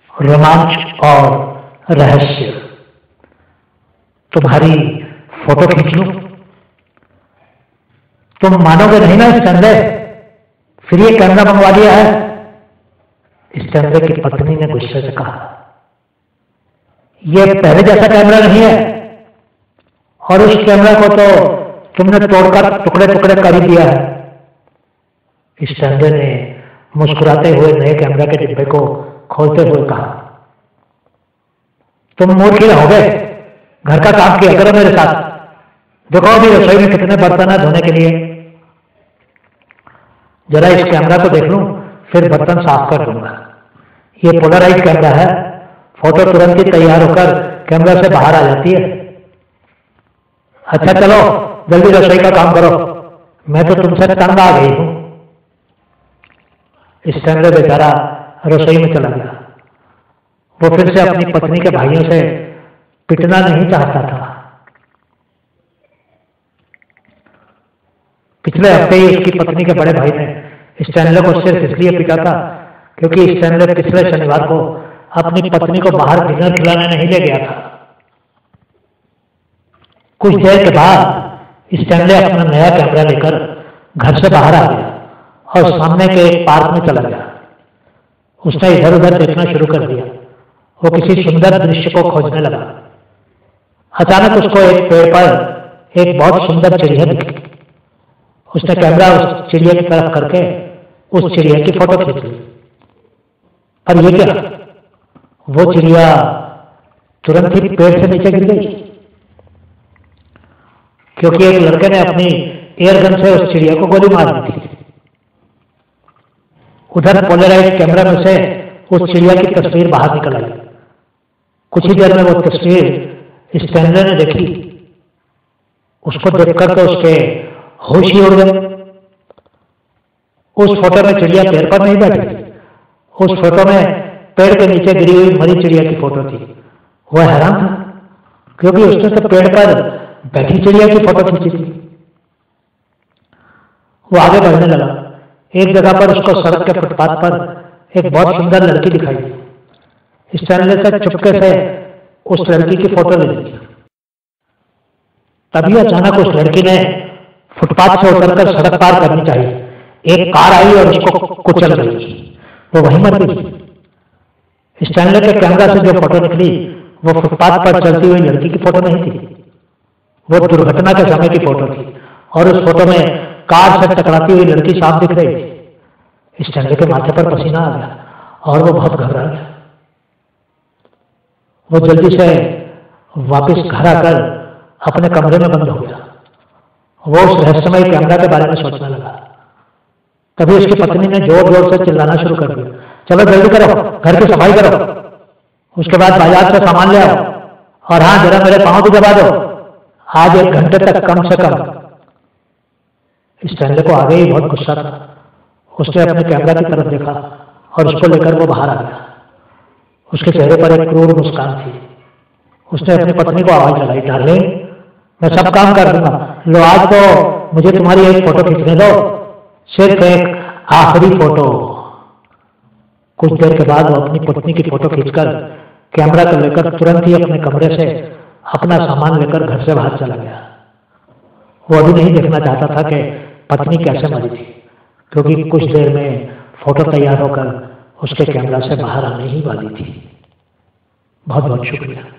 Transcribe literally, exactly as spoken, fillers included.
रोमांच और रहस्य। तुम्हारी फोटो खींच लूं? तुम मानोगे नहीं ना इस चंदे, फिर ये कैमरा मंगवा लिया है। इस चंदे की पत्नी ने गुस्से से कहा, यह पहले जैसा कैमरा नहीं है, और उस कैमरा को तो तुमने तोड़कर टुकड़े टुकड़े कर ही दिया है। इस चंदे ने मुस्कुराते हुए नए कैमरा के डिब्बे को खोलते हुए कहा, तुम मूर्ख ही रहोगे, घर का काम किया करो मेरे साथ। देखो अभी रसोई में कितने बर्तन है धोने के लिए, जरा इस कैमरा को देख लूं, फिर बर्तन साफ कर दूंगा। ये पोलराइज कैमरा है, फोटो तुरंत ही तैयार होकर कैमरा से बाहर आ जाती है। अच्छा चलो जल्दी रसोई का काम करो, मैं तो तुमसे तंग आ गई हूं। इस चंदे बेचारा रसोई में चला गया। वो फिर से अपनी पत्नी के भाइयों से पिटना नहीं चाहता था। पिछले हफ्ते ही इसकी पत्नी के बड़े भाई ने इस चैनल को सिर्फ इसलिए पीटा था क्योंकि इस चैनल पिछले शनिवार को अपनी पत्नी को बाहर डिनर खिलाने नहीं ले गया था। कुछ देर के बाद इस चैनल अपना नया कैमरा लेकर घर से बाहर आ गया और सामने के एक पार्क में चला गया। उसने इधर उधर देखना शुरू कर दिया। वो किसी सुंदर दृश्य को खोजने लगा। अचानक उसको एक पेड़ पर एक बहुत सुंदर चिड़िया दिखी। उसने कैमरा उस चिड़िया की तरफ करके उस चिड़िया की फोटो खींच ली। पर ये क्या, वो चिड़िया तुरंत ही पेड़ से नीचे गिर गई, क्योंकि एक लड़के ने अपनी एयरगन से उस चिड़िया को गोली मार दी थी। उधर पोलराइज कैमरा में से उस चिड़िया की तस्वीर बाहर निकल आई। कुछ ही देर में वो तस्वीर इस चैनल ने देखी। उसको देखकर तो उसके होश ही उड़ गए। उस फोटो में चिड़िया पेड़ पर नहीं बैठी, उस फोटो में पेड़ के नीचे गिरी हुई मरी चिड़िया की फोटो थी। वह हैरान था क्योंकि उसने तो पेड़ पर बैठी चिड़िया की फोटो खींची थी। वो आगे बढ़ने लगा। एक जगह पर उसको सड़क के फुटपाथ पर एक बहुत सुंदर लड़की दिखाई दी। इस चैनल से चुपके से उस लड़की की फोटो ले ली। तभी अचानक उस लड़की ने फुटपाथ से उतरकर सड़क पार करनी चाहिए। एक कार आई और उसको कुचल गई। वो वहीं मर गई। इस चैनल के कैमरा से जो फोटो निकली वो फुटपाथ पर चलती हुई लड़की की फोटो नहीं थी, वो दुर्घटना के समय की फोटो थी। और उस फोटो में कार से टकराती हुई लड़की साफ दिख रही थी। इस चैनल के माथे पर पसीना आ गया और वो बहुत घबरा गया। वो जल्दी से वापस घर आकर अपने कमरे में बंद हो गया। वो उस रहस्यमय कैमरा के बारे में सोचने लगा। तभी उसकी पत्नी ने जोर जोर से चिल्लाना शुरू कर दिया, चलो जल्दी करो, घर की सफाई करो, उसके बाद बाजार से सामान ले आओ, और हाँ जरा मेरे पांव भी दबा दो, आज एक घंटे तक कम से कम। इस चैनल को आगे ही बहुत गुस्सा था। उसने अपने कैमरा की तरफ देखा और उसको लेकर वो बाहर आ गया। उसके चेहरे पर एक क्रूर मुस्कान थी। उसने अपनी पत्नी को आवाज लगाई, डार्लिंग मैं सब काम कर दूंगा, लो आज तो मुझे तुम्हारी एक फोटो खींचने दो, सिर्फ एक आखिरी फोटो। कुछ देर के बाद वो अपनी पत्नी की फोटो खींचकर कैमरा को लेकर तुरंत ही अपने कमरे से अपना सामान लेकर घर से बाहर चला गया। वो अभी नहीं देखना चाहता था कि पत्नी कैसे मरी थी, क्योंकि कुछ देर में फोटो तैयार होकर उसके कैमरा से बाहर आने ही वाली थी। बहुत बहुत शुक्रिया।